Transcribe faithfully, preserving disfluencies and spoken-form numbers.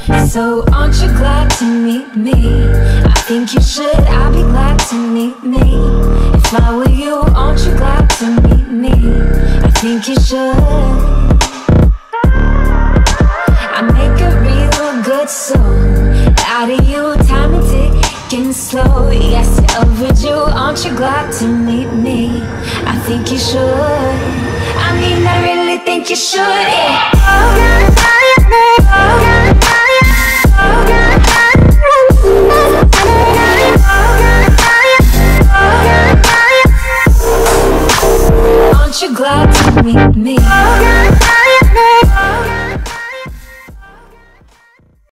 So aren't you glad to meet me? I think you should, I'll be glad to meet me. If I were you, aren't you glad to meet me? I think you should. I make a real good song out of you, time and ticking slow. Yes, overdue, aren't you glad to meet me? I think you should. I mean, I really think you should, yeah.